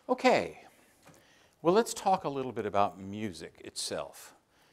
Okay, well, let's talk a little bit about music itself.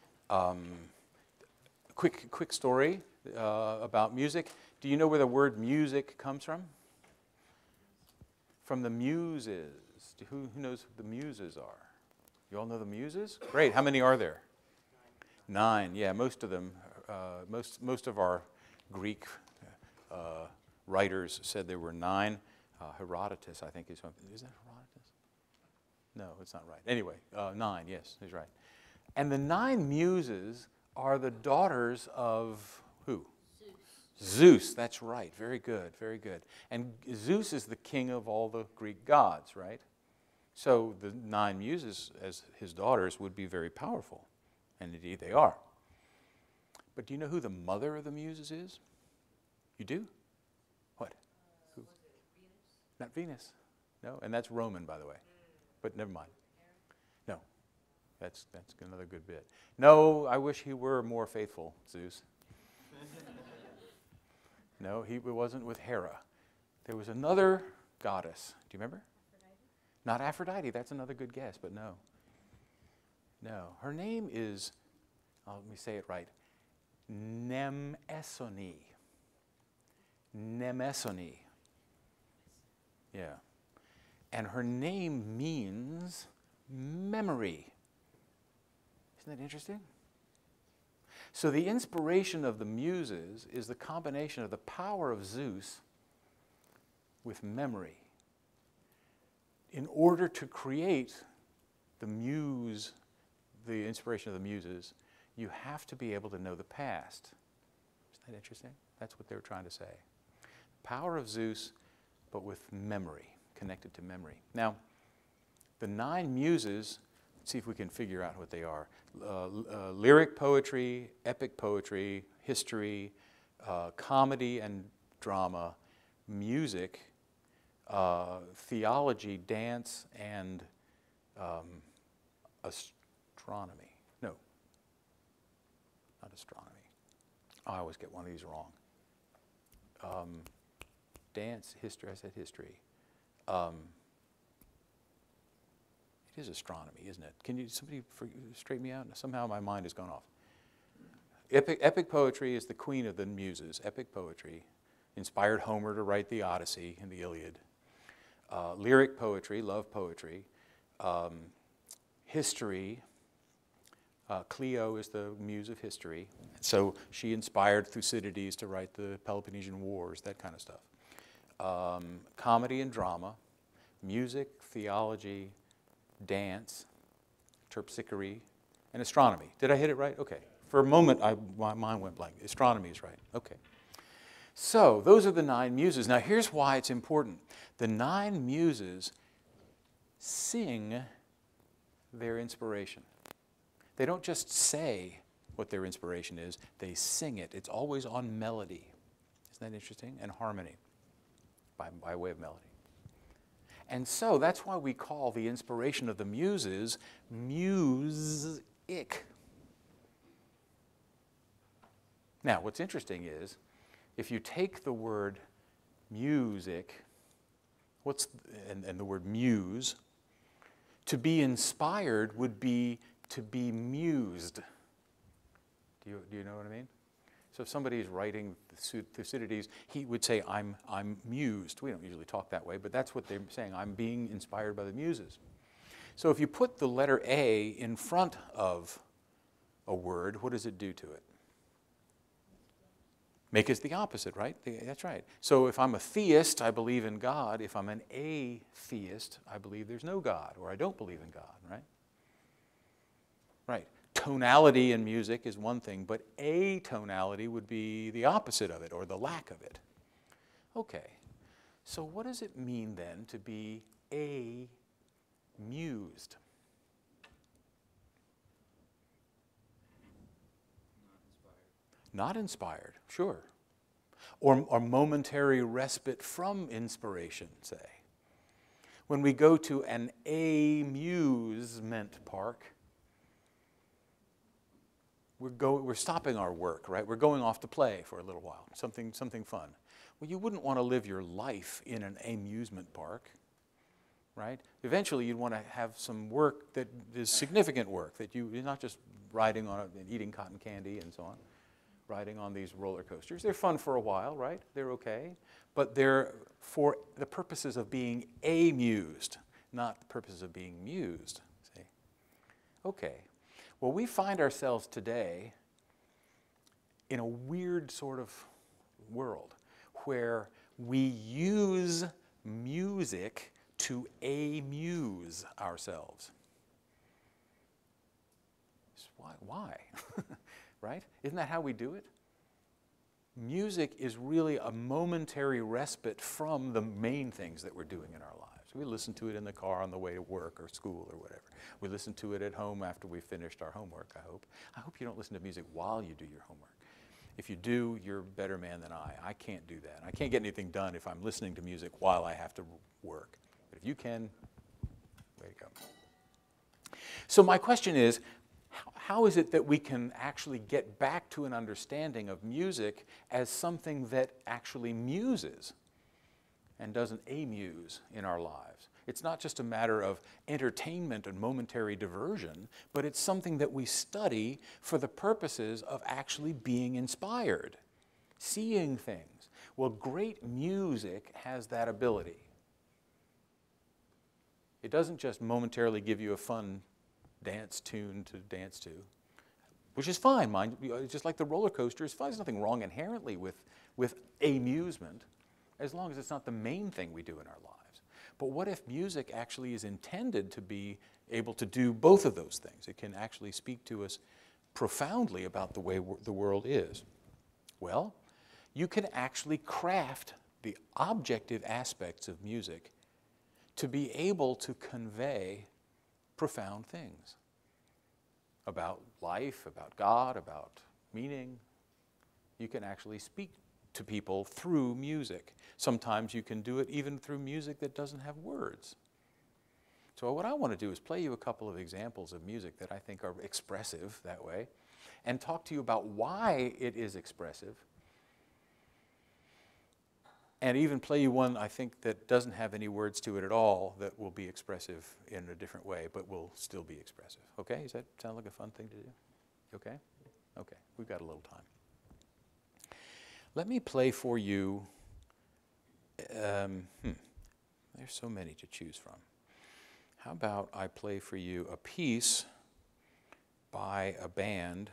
Quick story about music. Do you know where the word music comes from? From the Muses. Who knows who the Muses are? You all know the Muses? Great. How many are there? 9. Yeah, most of them. Most of our Greek writers said there were 9. Herodotus, I think, is one. Is that Herodotus? No, it's not right. Anyway, 9. Yes, he's right. And the 9 Muses are the daughters of who? Zeus, that's right. Very good, very good. And Zeus is the king of all the Greek gods, right? So the 9 Muses, as his daughters, would be very powerful. And indeed they are. But do you know who the mother of the Muses is? You do? What? Who? Was it Venus? Not Venus. No, and that's Roman, by the way. But never mind. No, that's another good bit. No, I wish he were more faithful, Zeus. No, it wasn't with Hera. There was another goddess. Do you remember? Aphrodite? Not Aphrodite. That's another good guess, but no. No. Her name is, let me say it right, Mnemosyne. Mnemosyne. Yeah. And her name means memory. Isn't that interesting? So the inspiration of the Muses is the combination of the power of Zeus with memory. In order to create the muse, the inspiration of the Muses, you have to be able to know the past. Isn't that interesting? That's what they were trying to say. Power of Zeus, but with memory, connected to memory. Now, the 9 Muses, let's see if we can figure out what they are. Lyric poetry, epic poetry, history, comedy and drama, music, theology, dance, and astronomy. No, not astronomy. I always get one of these wrong. Dance, history, I said history. It is astronomy, isn't it? Can somebody straighten me out? Somehow my mind has gone off. Epic poetry is the queen of the Muses. Epic poetry inspired Homer to write the Odyssey and the Iliad. Lyric poetry, love poetry. History, Clio is the muse of history. So she inspired Thucydides to write the Peloponnesian Wars, that kind of stuff. Comedy and drama, music, theology, dance, terpsichore, and astronomy. Did I hit it right? Okay. For a moment, my mind went blank. Astronomy is right. Okay. So those are the 9 Muses. Now here's why it's important. The 9 Muses sing their inspiration. They don't just say what their inspiration is, they sing it. It's always on melody. Isn't that interesting? And harmony, by way of melody. And so that's why we call the inspiration of the Muses music. Now, what's interesting is, if you take the word music, and the word muse, to be inspired would be to be mused. Do you know what I mean? So if somebody is writing Thucydides, he would say, I'm mused. We don't usually talk that way, but that's what they're saying. I'm being inspired by the Muses. So if you put the letter A in front of a word, what does it do to it? Make it the opposite, right? That's right. So if I'm a theist, I believe in God. If I'm an atheist, I believe there's no God, or I don't believe in God, right? Right. Tonality in music is one thing, but atonality would be the opposite of it, or the lack of it. Okay, so what does it mean then to be amused? Not inspired, sure. Or momentary respite from inspiration, say. When we go to an amusement park, we're stopping our work, right? We're going off to play for a little while, something fun. Well, you wouldn't want to live your life in an amusement park. right? Eventually you'd want to have some work that is significant work, that you're not just riding on and eating cotton candy and so on, riding on these roller coasters. They're fun for a while, right? They're okay, but they're for the purposes of being amused, not the purposes of being mused, see? Okay, well, we find ourselves today in a weird sort of world where we use music to amuse ourselves. Why? Right? Isn't that how we do it? Music is really a momentary respite from the main things that we're doing in our lives. We listen to it in the car on the way to work or school or whatever. We listen to it at home after we've finished our homework, I hope. I hope you don't listen to music while you do your homework. If you do, you're a better man than I. I can't do that. I can't get anything done if I'm listening to music while I have to work. But if you can, way to go. So my question is, how is it that we can actually get back to an understanding of music as something that actually muses and doesn't amuse in our lives? It's not just a matter of entertainment and momentary diversion, but it's something that we study for the purposes of actually being inspired, seeing things. Well, great music has that ability. It doesn't just momentarily give you a fun dance tune to dance to, which is fine, mind you, just like the roller coaster is fine. There's nothing wrong inherently with amusement, as long as it's not the main thing we do in our lives. But what if music actually is intended to be able to do both of those things? It can actually speak to us profoundly about the way the world is. Well, you can actually craft the objective aspects of music to be able to convey profound things about life, about God, about meaning. You can actually speak to people through music. Sometimes you can do it even through music that doesn't have words. So what I want to do is play you a couple of examples of music that I think are expressive that way, and talk to you about why it is expressive, and even play you one I think that doesn't have any words to it at all that will be expressive in a different way, but will still be expressive. Okay? Does that sound like a fun thing to do? Okay? Okay, we've got a little time. Let me play for you, there's so many to choose from. How about I play for you a piece by a band.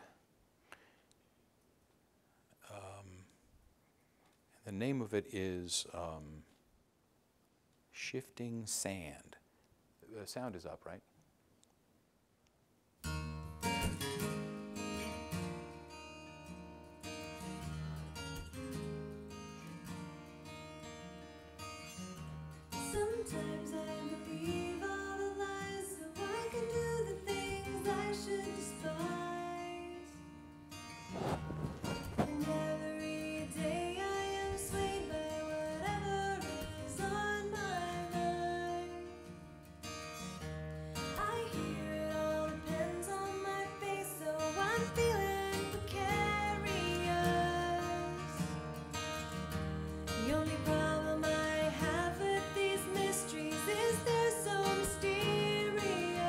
The name of it is Shifting Sand. The sound is up, right? Sometimes I believe all the lies, so I can do the things I should despise. And every day I am swayed by whatever is on my mind. I hear it all depends on my face, so I'm feeling precarious. The only problem I have with these mysteries is they're so mysterious.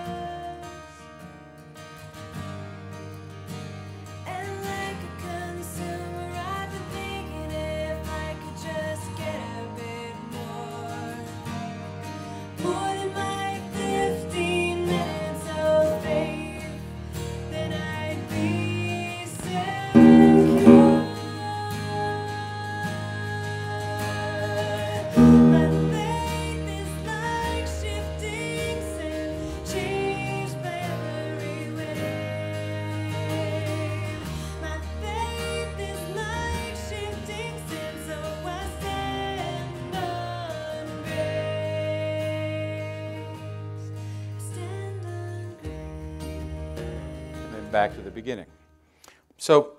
And like a consumer, I've been thinking if I could just get a bit more than my 15 minutes of faith, then I'd be secure. My faith is like shifting sand, changed by every wave. My faith is like shifting sand, so I stand on grace. Stand on grace. And then back to the beginning. So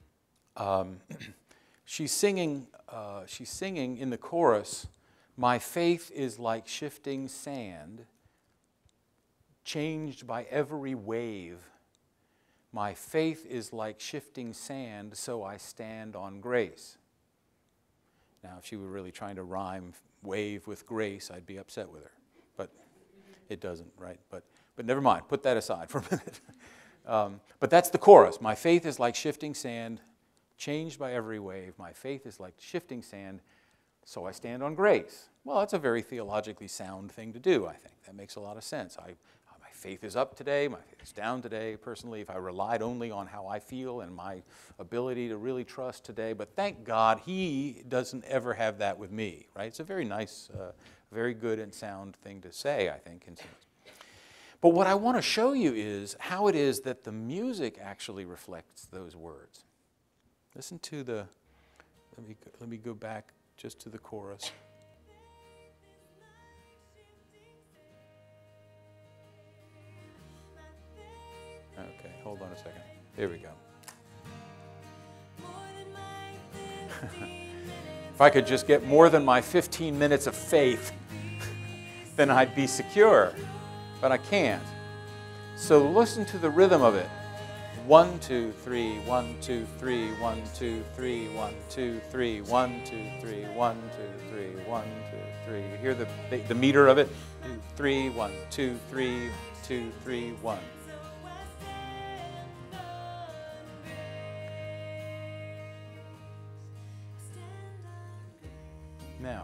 she's singing in the chorus, my faith is like shifting sand, changed by every wave. My faith is like shifting sand, so I stand on grace. Now, if she were really trying to rhyme wave with grace, I'd be upset with her. But It doesn't, right? But never mind. Put that aside for a minute. But that's the chorus. My faith is like shifting sand, changed by every wave. My faith is like shifting sand, so I stand on grace. Well, that's a very theologically sound thing to do, I think. That makes a lot of sense. My faith is up today, my faith is down today. Personally, if I relied only on how I feel and my ability to really trust today, but thank God He doesn't ever have that with me, right? It's a very nice, very good and sound thing to say, I think, in some ways. But what I want to show you is how it is that the music actually reflects those words. Listen to the, let me go back just to the chorus. Okay, hold on a second. Here we go. If I could just get more than my 15 minutes of faith, then I'd be secure. But I can't. So listen to the rhythm of it. 1, 2, 3, 1, 2, 3, 1, 2, 3, 1, 2, 3, 1, 2, 3, 1, 2, 3, 1, 2, 3. You hear the meter of it? 2, 3, 1, 2, 3, 2, 3, 1. Now,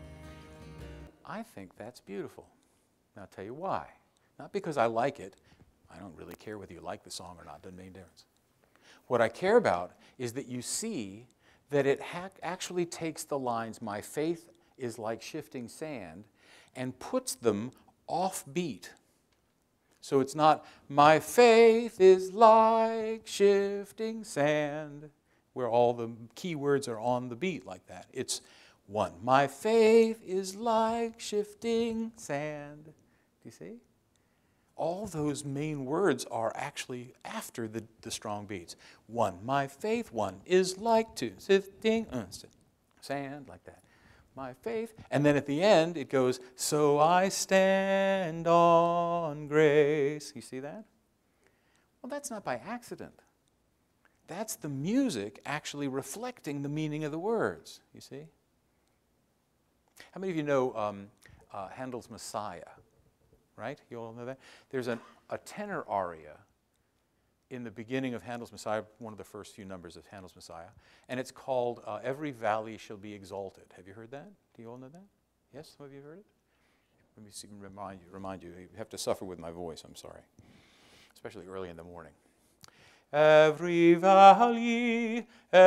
I think that's beautiful. And I'll tell you why. Not because I like it. I don't really care whether you like the song or not. Doesn't make a difference. What I care about is that you see that it actually takes the lines, my faith is like shifting sand, and puts them off beat. So it's not, my faith is like shifting sand, where all the key words are on the beat like that. It's 1, my faith is like shifting sand. Do you see? All those main words are actually after the strong beats. 1, my faith. 1 is like to shifting sand, like that. My faith. And then at the end it goes, so I stand on grace. You see that? Well, that's not by accident. That's the music actually reflecting the meaning of the words, you see? How many of you know Handel's Messiah? Right? You all know that? There's a tenor aria in the beginning of Handel's Messiah, one of the first few numbers of Handel's Messiah, and it's called Every Valley Shall Be Exalted. Have you heard that? Do you all know that? Yes? Some of you heard it? Let me see, remind you. You have to suffer with my voice, I'm sorry. Especially early in the morning. Every valley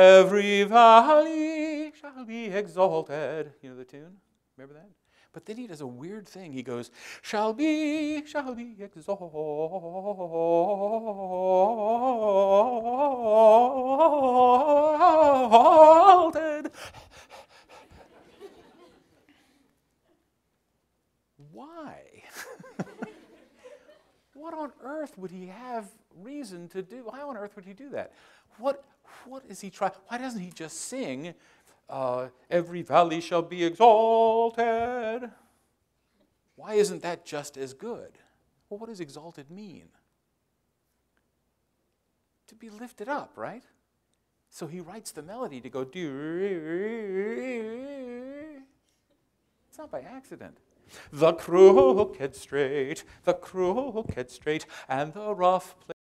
shall be exalted. You know the tune? Remember that? But then he does a weird thing. He goes, shall be exalted. Why? What on earth would he have reason to do? Why on earth would he do that? What is he trying? Why doesn't he just sing, every valley shall be exalted? Why isn't that just as good? Well, what does exalted mean? To be lifted up, right? So he writes the melody to go, it's not by accident. The crooked straight, and the rough place.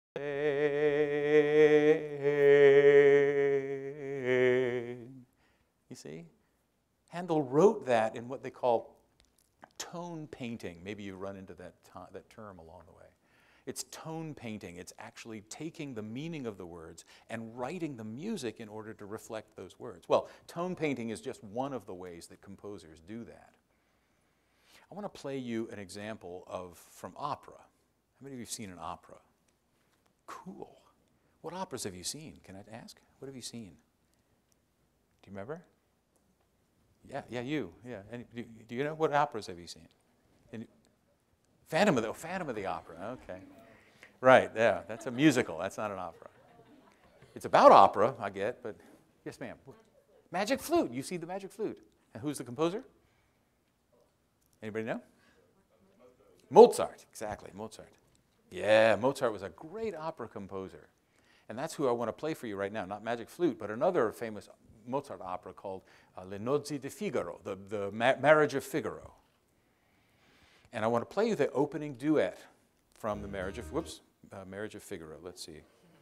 You see? Handel wrote that in what they call tone painting. Maybe you run into that term along the way. It's tone painting. It's actually taking the meaning of the words and writing the music in order to reflect those words. Well, tone painting is just one of the ways that composers do that. I want to play you an example from opera. How many of you have seen an opera? Cool. What operas have you seen? Can I ask? What have you seen? Do you remember? Yeah, you. Yeah. Do you know what operas have you seen? Phantom of the Opera. Okay. Right. Yeah. That's a musical. That's not an opera. It's about opera, I get, but yes, ma'am. Magic Flute. You see the Magic Flute. And who's the composer? Anybody know? Mozart. Exactly. Mozart. Yeah, Mozart was a great opera composer. And that's who I want to play for you right now. Not Magic Flute, but another famous Mozart opera called Le Nozze di Figaro, the Marriage of Figaro. And I want to play you the opening duet from the Marriage of Figaro. Let's see.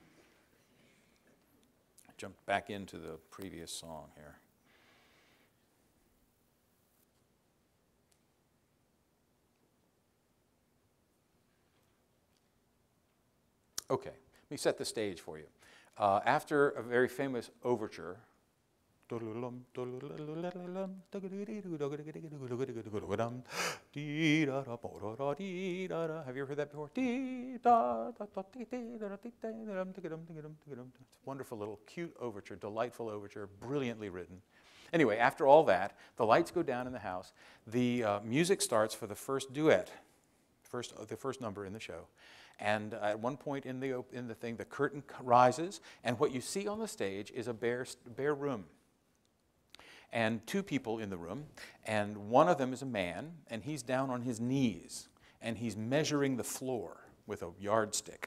Jump back into the previous song here. Okay, let me set the stage for you. After a very famous overture, have you ever heard that before? It's a wonderful little cute overture, delightful overture, brilliantly written. Anyway, after all that, the lights go down in the house. The music starts for the first duet, the first number in the show. And at one point in the thing, the curtain rises, and what you see on the stage is a bare room. And two people in the room, and one of them is a man, and he's down on his knees, and he's measuring the floor with a yardstick.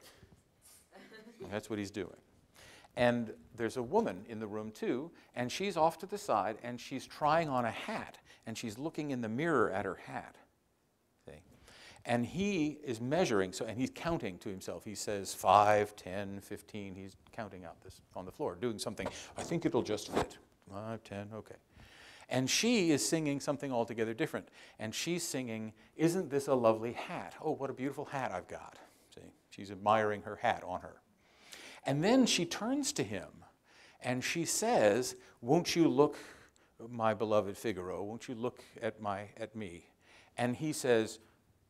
And that's what he's doing. And there's a woman in the room too, and she's off to the side, and she's trying on a hat, and she's looking in the mirror at her hat. See? And he is measuring, and he's counting to himself. He says 5, 10, 15. He's counting out this on the floor, doing something. I think it'll just fit. 5, 10, okay. And she is singing something altogether different. And she's singing, "Isn't this a lovely hat? Oh, what a beautiful hat I've got." See, she's admiring her hat on her. And then she turns to him and she says, "Won't you look, my beloved Figaro, won't you look at me?" And he says,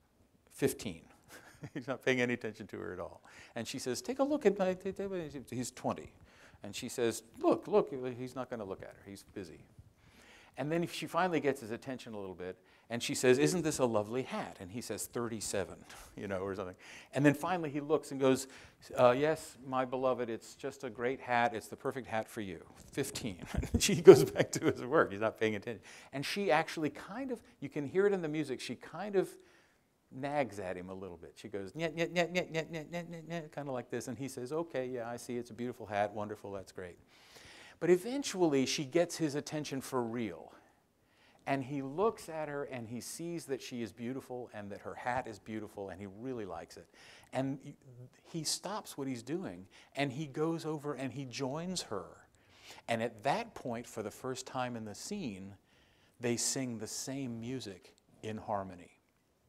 15. He's not paying any attention to her at all. And she says, "Take a look at my," he's 20. And she says, look, he's not going to look at her. He's busy. And then she finally gets his attention a little bit, and she says, "Isn't this a lovely hat?" And he says, 37, or something. And then finally he looks and goes, "Yes, my beloved, it's just a great hat. It's the perfect hat for you." 15. And she goes back to his work. He's not paying attention. And she actually kind of, you can hear it in the music, she kind of nags at him a little bit. She goes, "Nyet, nyet, nyet, nyet, nyet, nyet, nyet, nyet," kind of like this. And he says, "Okay, yeah, I see. It's a beautiful hat. Wonderful. That's great." But eventually she gets his attention for real. And he looks at her and he sees that she is beautiful and that her hat is beautiful, and he really likes it. And he stops what he's doing and he goes over and he joins her. And at that point, for the first time in the scene, they sing the same music in harmony.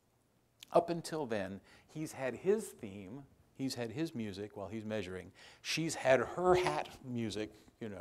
Up until then, he's had his theme, he's had his music while he's measuring. She's had her hat music,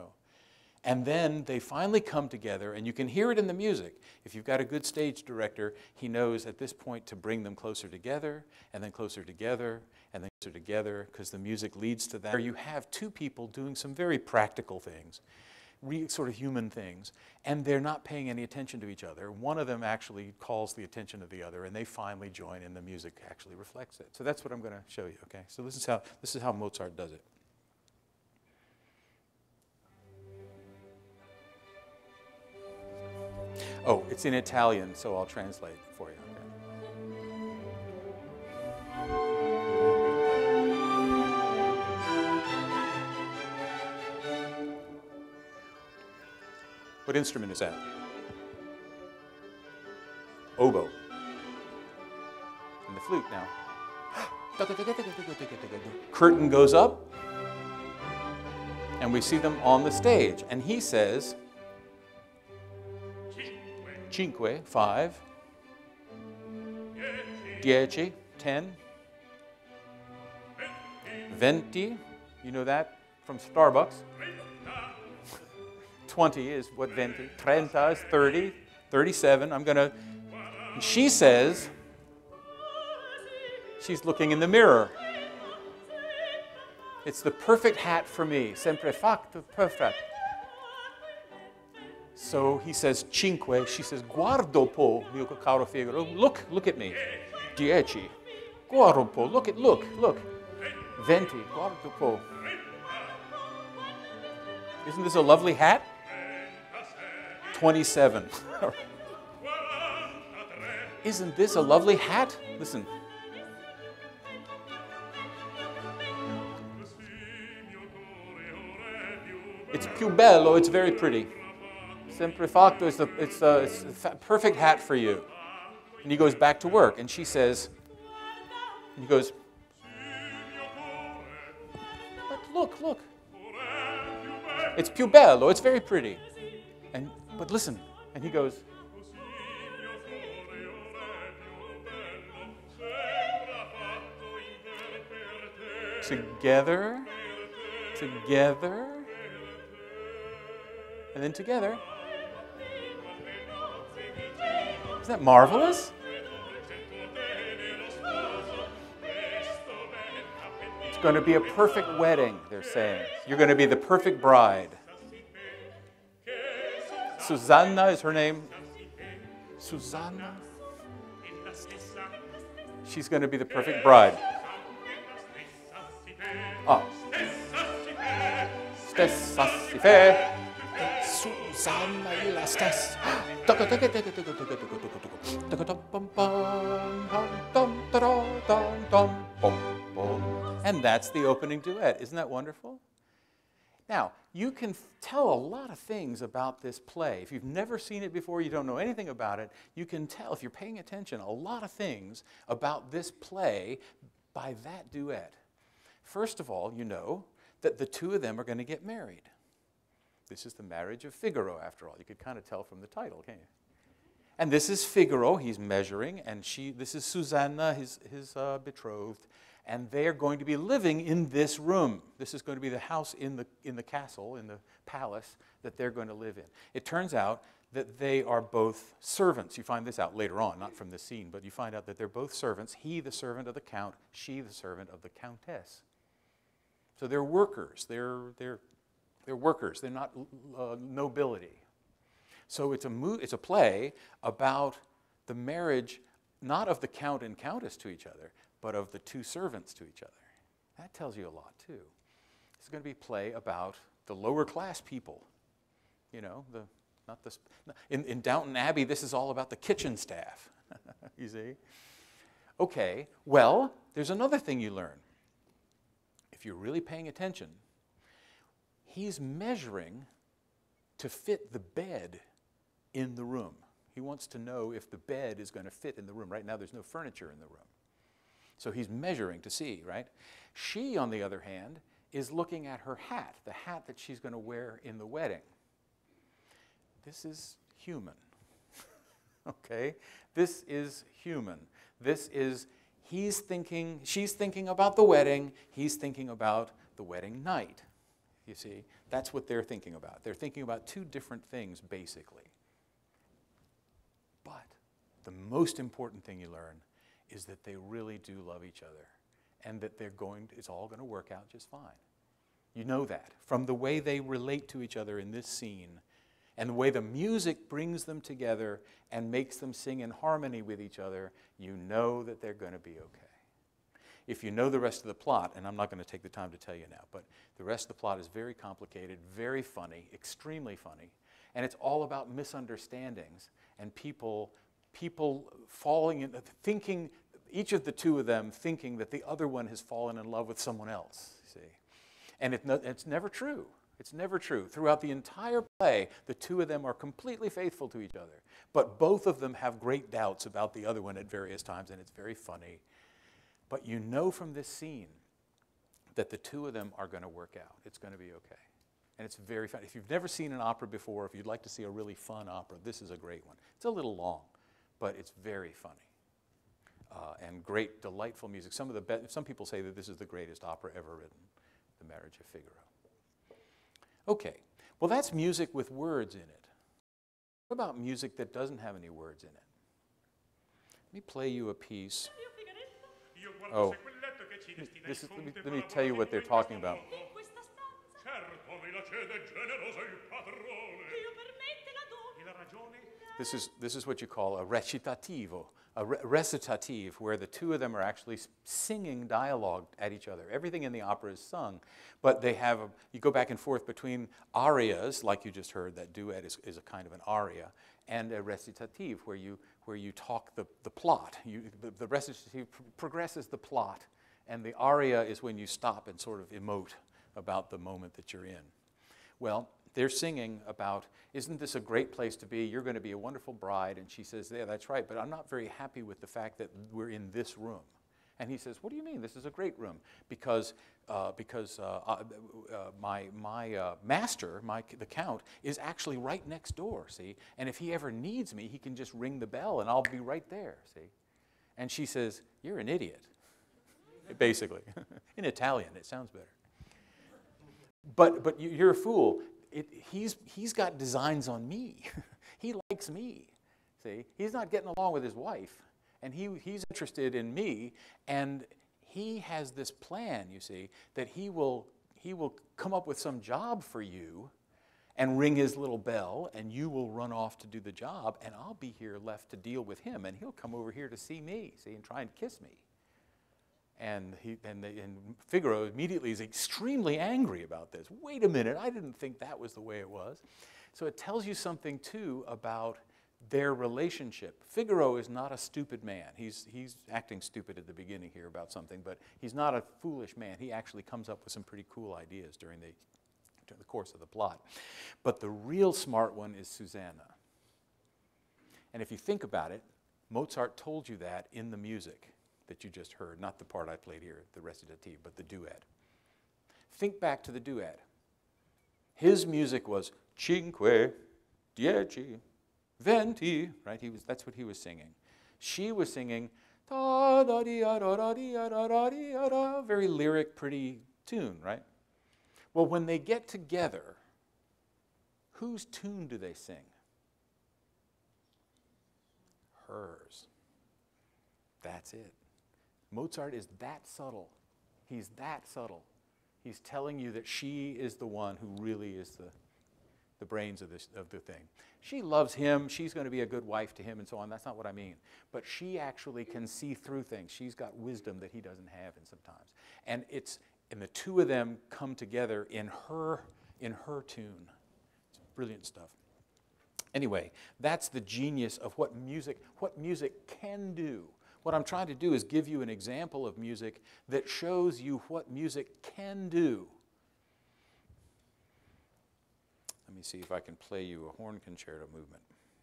And then they finally come together, and you can hear it in the music. If you've got a good stage director, he knows at this point to bring them closer together, and then closer together, and then closer together, because the music leads to that. Where you have two people doing some very practical things, sort of human things, and they're not paying any attention to each other. One of them actually calls the attention of the other, and they finally join, and the music actually reflects it. So that's what I'm going to show you, okay? So this is how Mozart does it. Oh, it's in Italian, so I'll translate it for you. Okay. What instrument is that? Oboe. And the flute now. Curtain goes up, and we see them on the stage. And he says, 5, 10, 20, you know that from Starbucks. 20 is what 20, 30 is 30, 37, she says, she's looking in the mirror. It's the perfect hat for me, sempre fatto perfetto. So he says 5, she says, "Guardo po, mio caro Figaro, look at me. 10, guardo po, look. 20, guardo po. Isn't this a lovely hat? 27. Isn't this a lovely hat? Listen. It's più bello, it's very pretty. Sempre fatto, it's the perfect hat for you. And he goes back to work, and she says, and he goes, but look. It's più bello, it's very pretty. But listen, and he goes, together, and then together. Isn't that marvelous? It's going to be a perfect wedding, they're saying. You're going to be the perfect bride. Susanna is her name. Susanna. She's going to be the perfect bride. Ah. Stessa si fe. Susanna è la stessa. And that's the opening duet. Isn't that wonderful? Now, you can tell a lot of things about this play. If you've never seen it before, you don't know anything about it, you can tell, if you're paying attention, a lot of things about this play by that duet. First of all, you know that the two of them are going to get married. This is the marriage of Figaro, after all. You could kind of tell from the title, can't you? And this is Figaro, he's measuring, and this is Susanna, his betrothed, and they are going to be living in this room. This is going to be the house in the castle, in the palace that they're going to live in. It turns out that they are both servants. You find this out later on, not from this scene, but you find out that they're both servants. He, the servant of the count, she, the servant of the countess. So they're workers. They're workers. They're not nobility. So it's a play about the marriage, not of the count and countess to each other, but of the two servants to each other. That tells you a lot, too. It's going to be a play about the lower class people. You know, in Downton Abbey, this is all about the kitchen staff. You see? Okay, well, there's another thing you learn. If you're really paying attention, he's measuring to fit the bed in the room. He wants to know if the bed is going to fit in the room. Right now, there's no furniture in the room. So he's measuring to see, right? She, on the other hand, is looking at her hat, the hat that she's going to wear in the wedding. This is human, okay? This is human. This is, she's thinking about the wedding, he's thinking about the wedding night. You see, that's what they're thinking about. They're thinking about two different things, basically. But the most important thing you learn is that they really do love each other and that it's all going to work out just fine. You know that from the way they relate to each other in this scene and the way the music brings them together and makes them sing in harmony with each other, you know that they're going to be okay. If you know the rest of the plot, and I'm not going to take the time to tell you now, but the rest of the plot is very complicated, very funny, extremely funny, and it's all about misunderstandings and people falling in, thinking, each of the two of them thinking that the other one has fallen in love with someone else, see. And it's never true. It's never true. Throughout the entire play, the two of them are completely faithful to each other, but both of them have great doubts about the other one at various times, and it's very funny. But you know from this scene that the two of them are going to work out. It's going to be okay. And it's very fun. If you've never seen an opera before, if you'd like to see a really fun opera, this is a great one. It's a little long, but it's very funny. And great, delightful music. Some people say that this is the greatest opera ever written, The Marriage of Figaro. Okay, well that's music with words in it. What about music that doesn't have any words in it? Let me play you a piece. Oh, let me tell you what they're talking about. This is what you call a recitativo, recitative, where the two of them are actually singing dialogue at each other. Everything in the opera is sung, but you go back and forth between arias, like you just heard. That duet is a kind of an aria, and a recitative, where you talk the plot. The recitative progresses the plot, and the aria is when you stop and sort of emote about the moment that you're in. Well, they're singing about, isn't this a great place to be? You're going to be a wonderful bride. And she says, yeah, that's right, but I'm not very happy with the fact that we're in this room. And he says, what do you mean? This is a great room. Because my master, the count, is actually right next door, see? And if he ever needs me, he can just ring the bell and I'll be right there, see? And she says, you're an idiot, basically. In Italian, it sounds better. But you're a fool. He's got designs on me. He likes me, see? He's not getting along with his wife. And he's interested in me, and he has this plan, you see, that he will come up with some job for you and ring his little bell, and you will run off to do the job, and I'll be here left to deal with him, and he'll come over here to see me, see, and try and kiss me. And Figaro immediately is extremely angry about this. Wait a minute, I didn't think that was the way it was. So it tells you something, too, about their relationship. Figaro is not a stupid man. He's acting stupid at the beginning here about something, but he's not a foolish man. He actually comes up with some pretty cool ideas during the course of the plot. But the real smart one is Susanna. And if you think about it, Mozart told you that in the music that you just heard, not the part I played here, the recitative, but the duet. Think back to the duet. His music was cinque, dieci, 20, right? That's what he was singing. She was singing very lyric, pretty tune, right? Well, when they get together, whose tune do they sing? Hers. That's it. Mozart is that subtle. He's that subtle. He's telling you that she is the one who really is the brains of the thing. She loves him, she's going to be a good wife to him and so on. That's not what I mean. But she actually can see through things. She's got wisdom that he doesn't have in sometimes. And the two of them come together in her tune. It's brilliant stuff. Anyway, that's the genius of what music can do. What I'm trying to do is give you an example of music that shows you what music can do. Let me see if I can play you a horn concerto movement.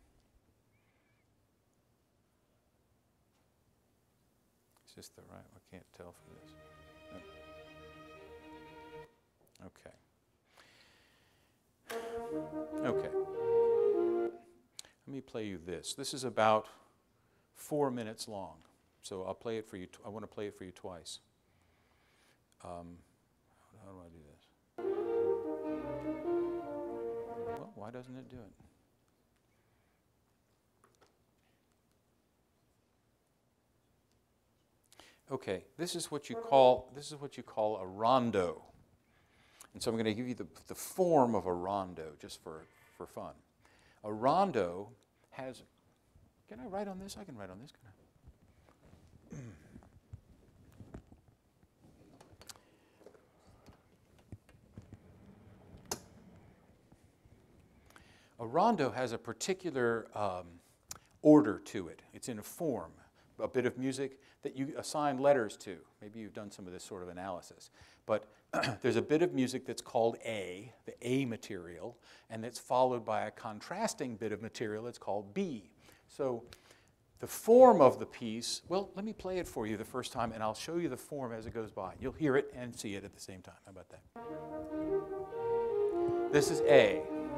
Is this the right one? I can't tell from this. No. Okay. Let me play you this. This is about 4 minutes long. So I'll play it for you. I want to play it for you twice. How do I do this? Well, why doesn't it do it? Okay, this is what you call a rondo. And so I'm going to give you the form of a rondo just for fun. A rondo has, can I write on this? I can write on this, can I? A rondo has a particular order to it. It's in a form, a bit of music that you assign letters to. Maybe you've done some of this sort of analysis. But there's a bit of music that's called A, the A material, and it's followed by a contrasting bit of material that's called B. So the form of the piece, well, let me play it for you the first time, and I'll show you the form as it goes by. You'll hear it and see it at the same time. How about that? This is A.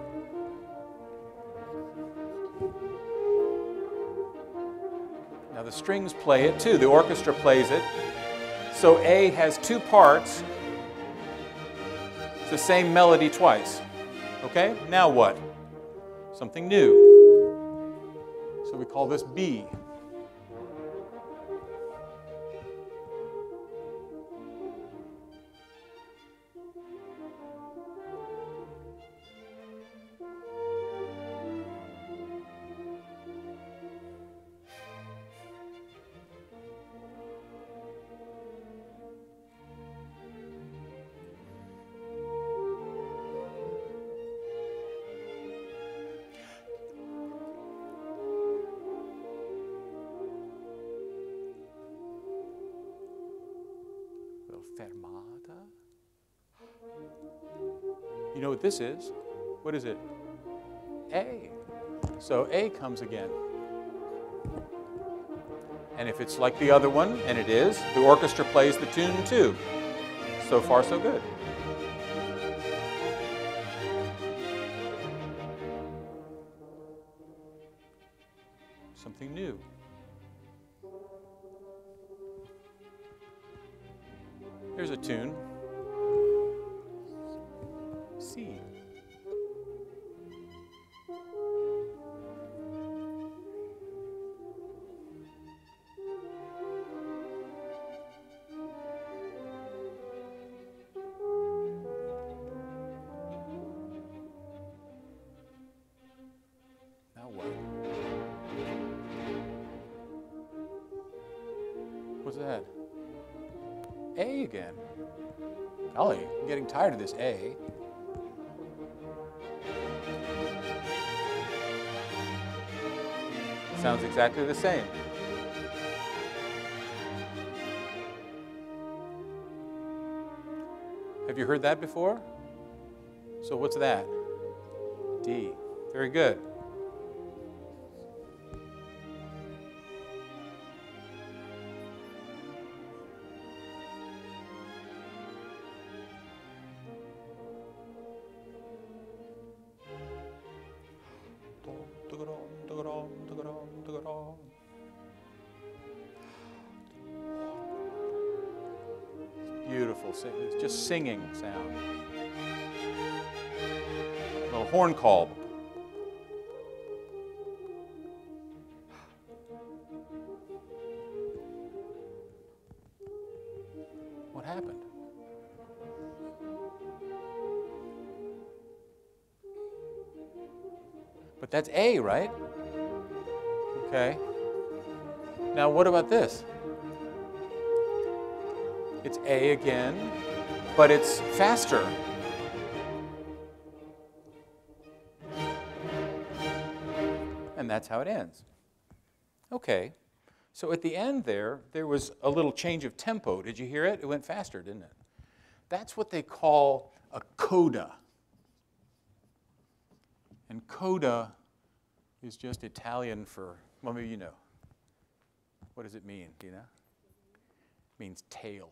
Now the strings play it too. The orchestra plays it. So A has two parts. It's the same melody twice. Okay? Now what? Something new. So we call this B. Fermata. You know what this is? What is it? A. So A comes again. And if it's like the other one, and it is, the orchestra plays the tune too. So far, so good. Something new. Here's a tune. C. Now what? What's that? A again. Golly, I'm getting tired of this A. Sounds exactly the same. Have you heard that before? So what's that? D. Very good. Beautiful, it's just singing sound. A little horn call. What happened? But that's A, right? Okay. Now what about this? It's A again, but it's faster. And that's how it ends. Okay. So at the end there was a little change of tempo. Did you hear it? It went faster, didn't it? That's what they call a coda. And coda is just Italian for, well, maybe you know. What does it mean? Do you know? It means tail.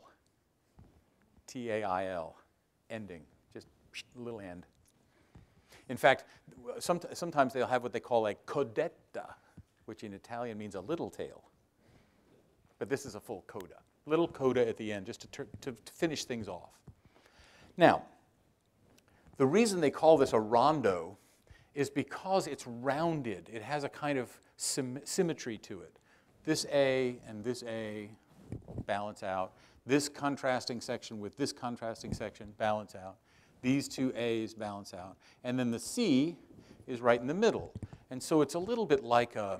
T-A-I-L, ending, just a little end. In fact, sometimes they'll have what they call a codetta, which in Italian means a little tail. But this is a full coda. Little coda at the end, just to finish things off. Now, the reason they call this a rondo is because it's rounded. It has a kind of symmetry to it. This A and this A balance out. This contrasting section with this contrasting section balance out. These two A's balance out. And then the C is right in the middle. And so it's a little bit like a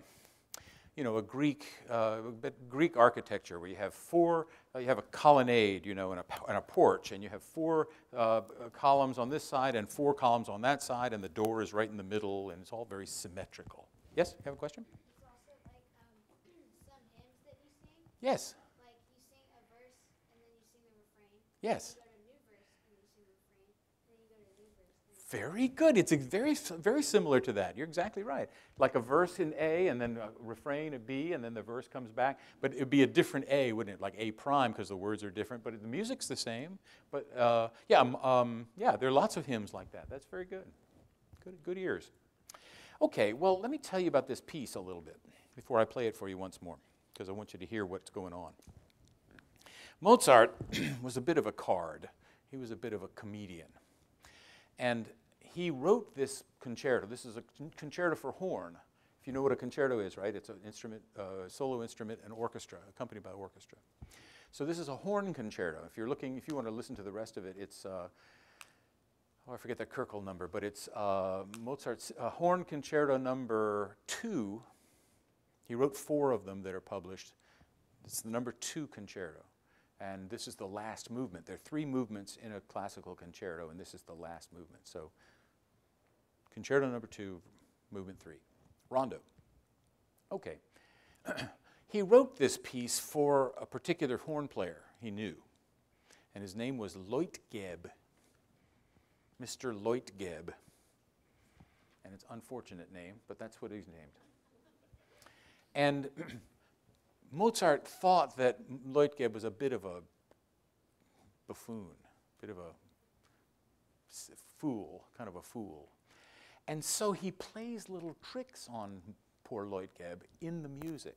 Greek architecture where you have you have a colonnade, and a porch, and you have four columns on this side and four columns on that side, and the door is right in the middle, and it's all very symmetrical. Yes, you have a question? It's also like some hymns that you sing. Yes. Like you sing a verse and then you sing the refrain. Yes. You go to a new verse and you sing the refrain. Then you go to a new verse. Very good. It's very similar to that. You're exactly right. Like a verse in A and then a refrain at B and then the verse comes back. But it would be a different A, wouldn't it? Like A prime because the words are different, but the music's the same. But yeah, there are lots of hymns like that. That's very good. Good ears. Okay, well, let me tell you about this piece a little bit before I play it for you once more because I want you to hear what's going on. Mozart was a bit of a card. He was a bit of a comedian. And he wrote this concerto. This is a concerto for horn. If you know what a concerto is, right? It's an instrument, solo instrument, and orchestra, accompanied by orchestra. So this is a horn concerto. If you want to listen to the rest of it, it's, I forget the Kirkel number, but it's Mozart's horn concerto number 2. He wrote 4 of them that are published. It's the number 2 concerto. And this is the last movement. There are 3 movements in a classical concerto, and this is the last movement. So, concerto number 2, movement 3. Rondo. Okay. He wrote this piece for a particular horn player he knew, and his name was Leutgeb, Mr. Leutgeb. and it's an unfortunate name, but that's what he's named. And Mozart thought that Leutgeb was a bit of a buffoon, a bit of a fool, kind of a fool. And so he plays little tricks on poor Leutgeb in the music.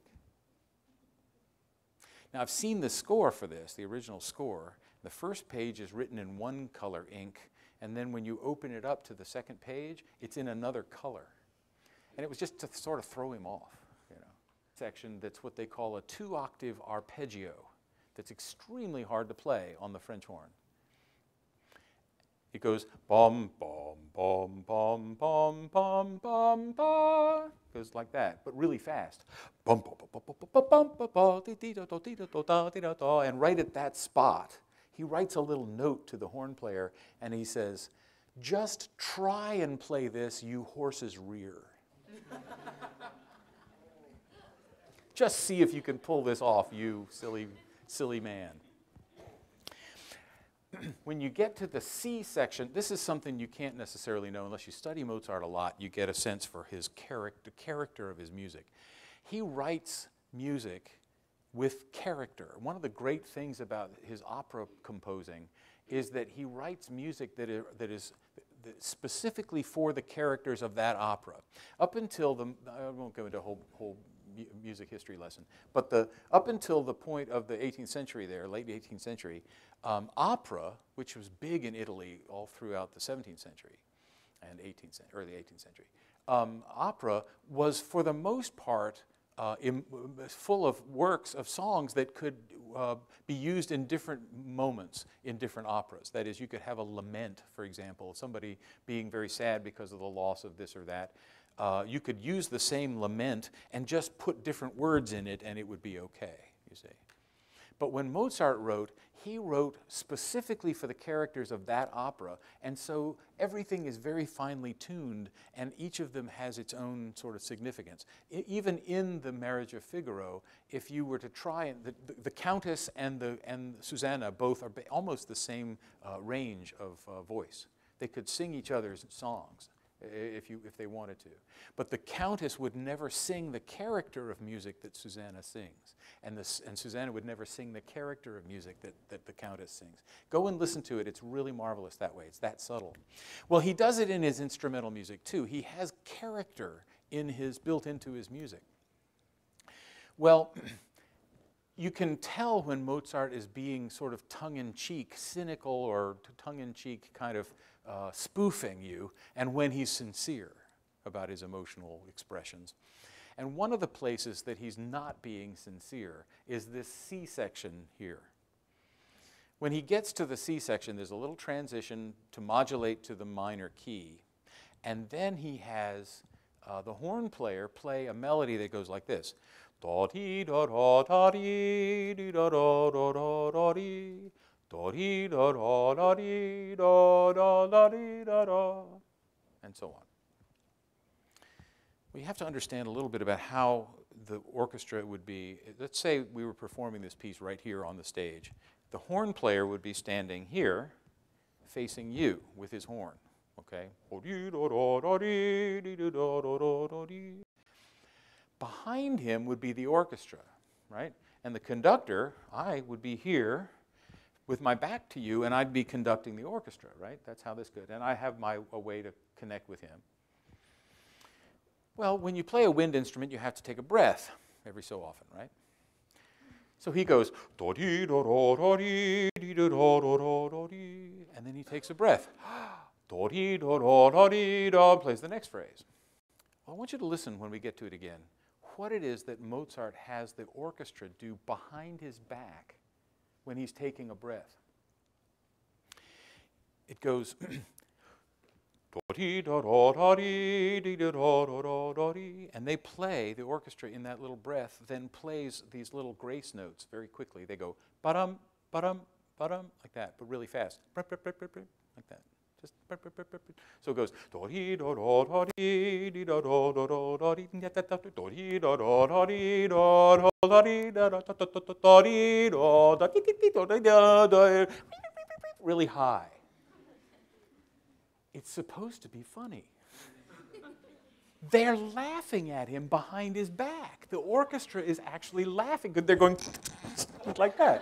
Now, I've seen the score for this, the original score. The first page is written in one color ink, and then when you open it up to the second page, it's in another color. And it was just to sort of throw him off, you know. Section that's what they call a 2-octave arpeggio that's extremely hard to play on the French horn. It goes bum, bum, bum, bum, bum, bum, bum, bum. Goes like that, but really fast. Bum, bum, bum, bum, bum, bum, bum, bum, bum, and right at that spot, he writes a little note to the horn player, and he says, "Just try and play this, you horse's rear." Just see if you can pull this off, you silly, silly man. When you get to the C section, this is something you can't necessarily know unless you study Mozart a lot. You get a sense for his character of his music. He writes music with character. One of the great things about his opera composing is that he writes music that is specifically for the characters of that opera. Up until the, I won't go into a whole music history lesson, but up until the point of the 18th century there, late 18th century, opera, which was big in Italy all throughout the 17th century and early 18th century, opera was for the most part full of works of songs that could be used in different moments in different operas. That is, you could have a lament, for example, somebody being very sad because of the loss of this or that. You could use the same lament and just put different words in it and it would be okay, you see. But when Mozart wrote, he wrote specifically for the characters of that opera, and so everything is very finely tuned, and each of them has its own sort of significance. Even in The Marriage of Figaro, if you were to try, the Countess and Susanna both are almost the same range of voice. They could sing each other's songs if they wanted to. But the Countess would never sing the character of music that Susanna sings. And Susanna would never sing the character of music that the Countess sings. Go and listen to it. It's really marvelous that way. It's that subtle. Well, he does it in his instrumental music too. He has character built into his music. Well, you can tell when Mozart is being sort of tongue-in-cheek, cynical or tongue-in-cheek kind of spoofing you, and when he's sincere about his emotional expressions. And one of the places that he's not being sincere is this C section here. When he gets to the C section, there's a little transition to modulate to the minor key, and then he has the horn player play a melody that goes like this. Da dee da da da dee dee da da da da da dee. Da dee da da da dee da da da dee da da, and so on. We have to understand a little bit about how the orchestra would be. Let's say we were performing this piece right here on the stage. The horn player would be standing here, facing you with his horn. Okay. Behind him would be the orchestra, right? And the conductor, I would be here with my back to you, and I'd be conducting the orchestra, right? That's how this goes. And I have a way to connect with him. Well, when you play a wind instrument, you have to take a breath every so often, right? So he goes, and then he takes a breath. Plays the next phrase. Well, I want you to listen when we get to it again. What it is that Mozart has the orchestra do behind his back when he's taking a breath. It goes, and they play, the orchestra in that little breath then plays these little grace notes very quickly. They go, ba-dum, ba-dum, ba-dum, like that, but really fast, like that. Just so it goes. Really high. It's supposed to be funny. They're laughing at him behind his back. The orchestra is actually laughing. They're going like that.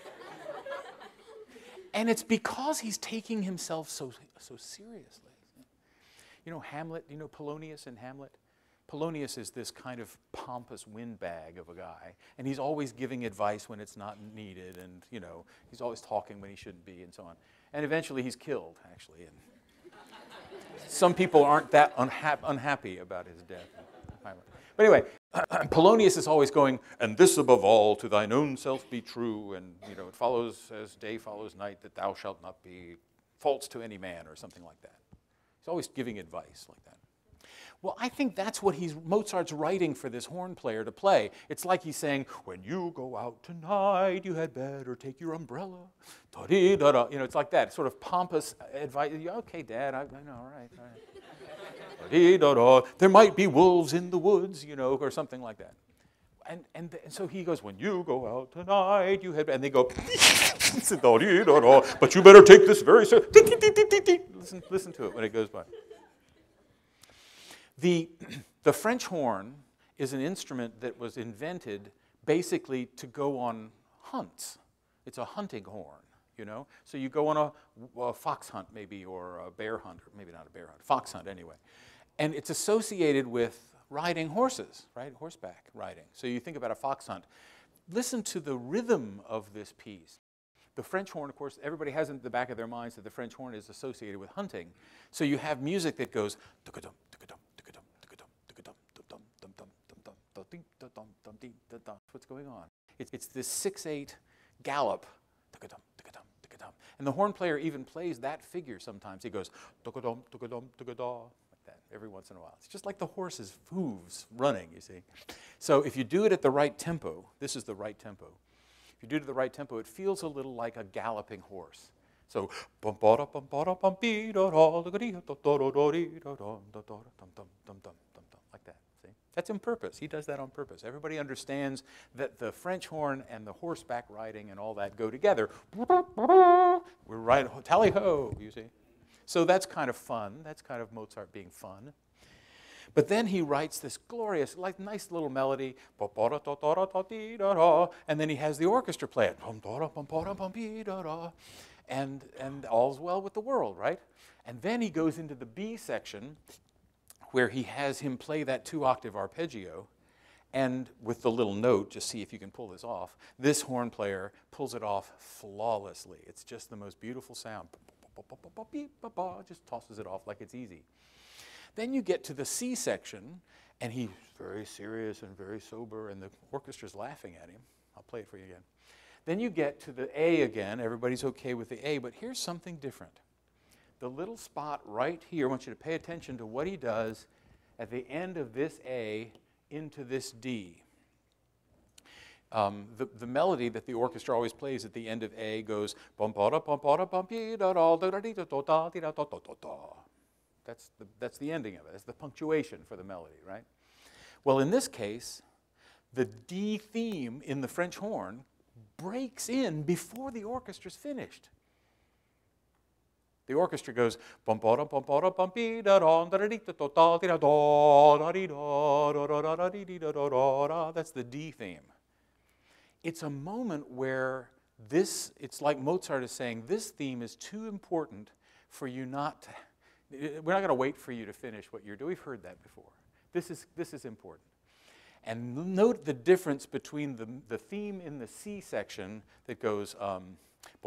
And it's because he's taking himself so seriously. You know Hamlet, you know Polonius in Hamlet? Polonius is this kind of pompous windbag of a guy, and he's always giving advice when it's not needed, and you know, he's always talking when he shouldn't be, and so on. And eventually he's killed, actually. And some people aren't that unhappy about his death. But anyway, Polonius is always going, and this above all, to thine own self be true, and you know, it follows as day follows night, that thou shalt not be false to any man, or something like that. He's always giving advice like that. Well, I think that's what Mozart's writing for this horn player to play. It's like he's saying, when you go out tonight, you had better take your umbrella. Da-dee-da-da. You know, it's like that, sort of pompous advice. Okay, Dad, I know, all right. Da-dee-da-da. There might be wolves in the woods, you know, or something like that. And so he goes, when you go out tonight, you had, and they go, da-dee-da-da. But you better take this very seriously. Listen to it when it goes by. The French horn is an instrument that was invented basically to go on hunts. It's a hunting horn, you know? So you go on a fox hunt maybe, or a bear hunt, or maybe not a bear hunt, fox hunt anyway. And it's associated with riding horses, right? Horseback riding. So you think about a fox hunt. Listen to the rhythm of this piece. The French horn, of course, everybody has in the back of their minds that the French horn is associated with hunting. So you have music that goes, what's going on? It's this 6/8 gallop. And the horn player even plays that figure sometimes. He goes, like that every once in a while. It's just like the horse's hooves running, you see. So if you do it at the right tempo, this is the right tempo. If you do it at the right tempo, it feels a little like a galloping horse. So, like that. See? That's on purpose. He does that on purpose. Everybody understands that the French horn and the horseback riding and all that go together. We're right, tally-ho, you see. So that's kind of fun. That's kind of Mozart being fun. But then he writes this glorious, like nice little melody, and then he has the orchestra play it, and all's well with the world, right? And then he goes into the B section, where he has him play that 2-octave arpeggio, and with the little note, just see if you can pull this off, this horn player pulls it off flawlessly. It's just the most beautiful sound. Just tosses it off like it's easy. Then you get to the C section, and he's very serious and very sober, and the orchestra's laughing at him. I'll play it for you again. Then you get to the A again. Everybody's okay with the A, but here's something different. The little spot right here, I want you to pay attention to what he does at the end of this A into this D. The melody that the orchestra always plays at the end of A goes that's the ending of it. That's the punctuation for the melody, right? Well, in this case, the D theme in the French horn breaks in before the orchestra's finished. The orchestra goes that's the D theme. It's a moment where it's like Mozart is saying, this theme is too important for you not to, we're not going to wait for you to finish what you're doing. We've heard that before. This is important. And note the difference between the theme in the C section that goes and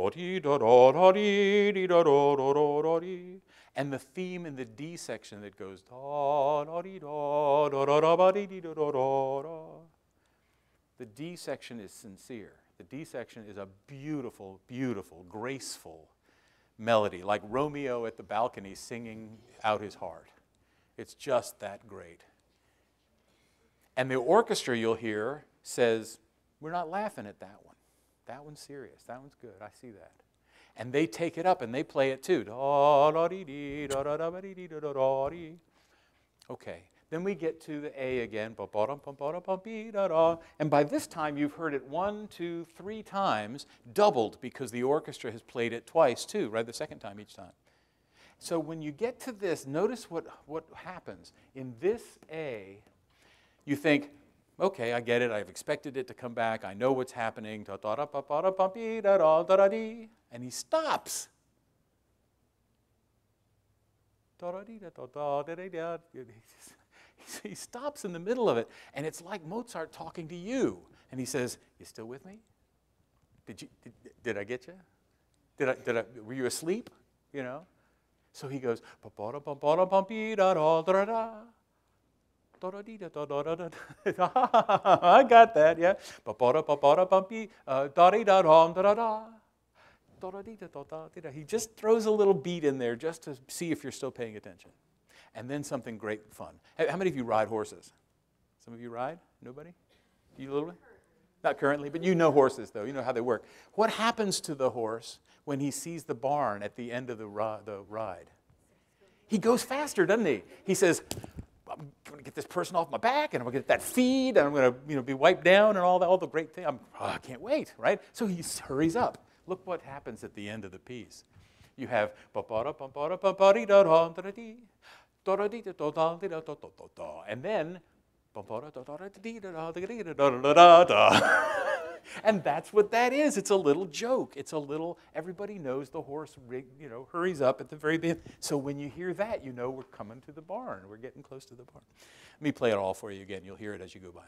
the theme in the D section that goes the D section is sincere. The D section is a beautiful, beautiful, graceful melody, like Romeo at the balcony singing out his heart. It's just that great. And the orchestra, you'll hear, says, we're not laughing at that one. That one's serious. That one's good. I see that. And they take it up and they play it too. Okay. Then we get to the A again. And by this time, you've heard it 1, 2, 3 times, doubled because the orchestra has played it twice too, right? The second time each time. So when you get to this, notice what happens. In this A, you think, okay, I get it. I've expected it to come back. I know what's happening. And he stops. He stops in the middle of it, and it's like Mozart talking to you. And he says, "You still with me? Did I get you? Were you asleep? You know?" So he goes, I got that, yeah. He just throws a little beat in there just to see if you're still paying attention. And then something great fun. How many of you ride horses? Some of you ride? Nobody? You a little bit? Not currently, but you know horses, though. You know how they work. What happens to the horse when he sees the barn at the end of the ride? He goes faster, doesn't he? He says, I'm going to get this person off my back, and I'm going to get that feed, and I'm going to be wiped down, and all the great things. I can't wait, right? So he hurries up. Look what happens at the end of the piece. You have and then and that's what that is. It's a little joke. It's a little, everybody knows the horse, hurries up at the very beginning. So when you hear that, you know we're coming to the barn. We're getting close to the barn. Let me play it all for you again. You'll hear it as you go by.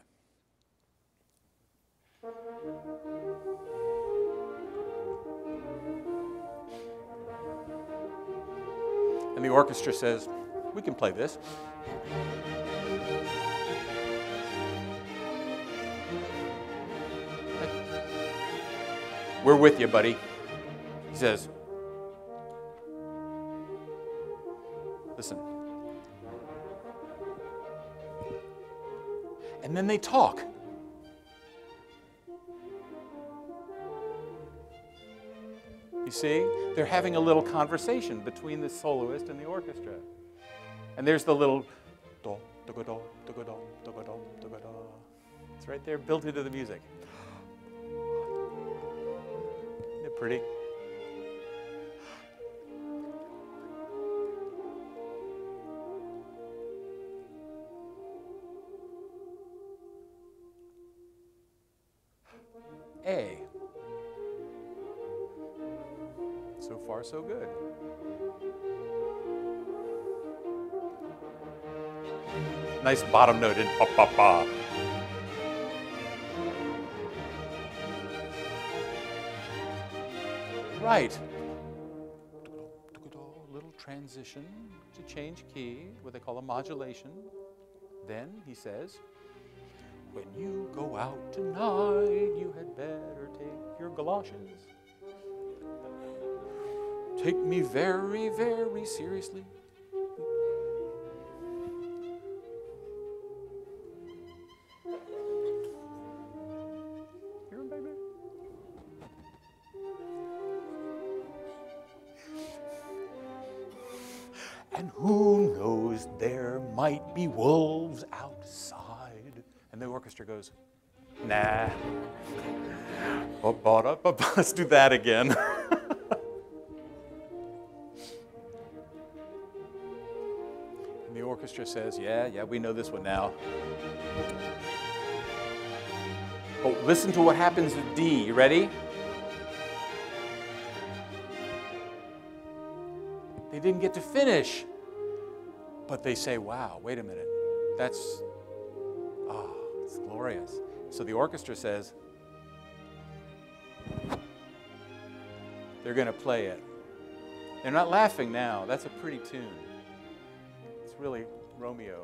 And the orchestra says, we can play this. We're with you, buddy. He says, listen. And then they talk. You see, they're having a little conversation between the soloist and the orchestra. And there's the little do, do, do, do, do, do, do, do, do, do. It's right there, built into the music. Isn't it pretty? A. So far, so good. Nice bottom note in pa pa pa. Right. Little transition to change key, what they call a modulation. Then he says, when you go out tonight, you had better take your galoshes. Take me very, very seriously. Hear him, baby? And who knows, there might be wolves outside. And the orchestra goes, nah. Let's do that again. And the orchestra says, yeah, we know this one now. Oh, listen to what happens with D. You ready? They didn't get to finish. But they say, wow, wait a minute. That's, it's glorious. So the orchestra says, they're going to play it. They're not laughing now. That's a pretty tune. It's really Romeo.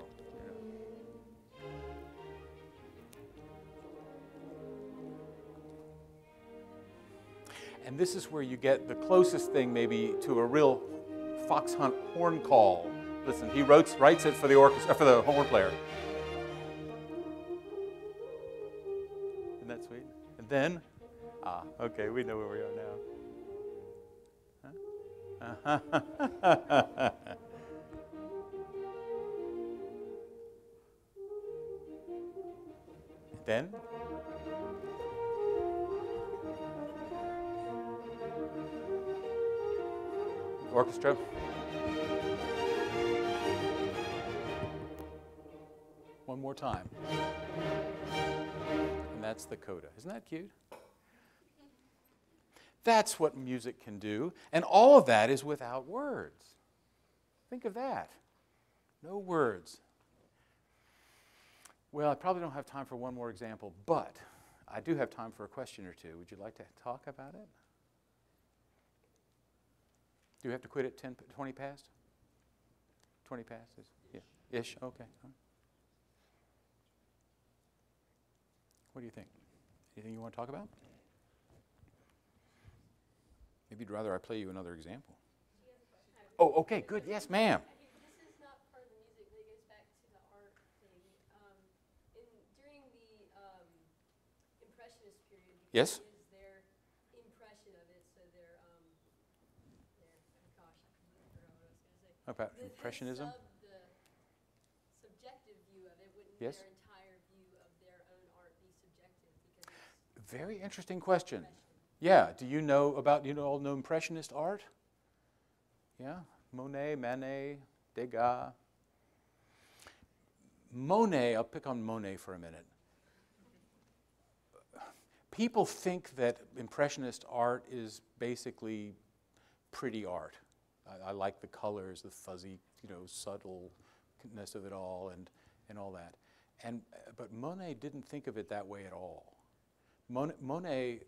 And this is where you get the closest thing maybe to a real fox hunt horn call. Listen, he writes it for the orchestra, for the horn player. Isn't that sweet? And then, okay, we know where we are now. Huh? Then, orchestra. one more time. And that's the coda. Isn't that cute? That's what music can do. And all of that is without words. Think of that. No words. Well, I probably don't have time for one more example, but I do have time for a question or two. Would you like to talk about it? Do we have to quit at 20 past? 20 past? Yeah. Ish? Okay. What do you think? Anything you want to talk about? Maybe you'd rather I play you another example. Oh, okay, good. Yes, ma'am. This is not part of the music, but it goes back to the art thing. During the Impressionist period, Yes? is their impression of it, so their oh gosh, I completely forgot what I was going to say. About Impressionism? The subjective view of it, wouldn't Yes? their entire view of their own art be subjective? Because it's Very interesting question. Yeah, do you know all know Impressionist art? Yeah, Monet, Manet, Degas. Monet, I'll pick on Monet for a minute. People think that Impressionist art is basically pretty art. I like the colors, the fuzzy, subtleness of it all and all that. But Monet didn't think of it that way at all. Monet,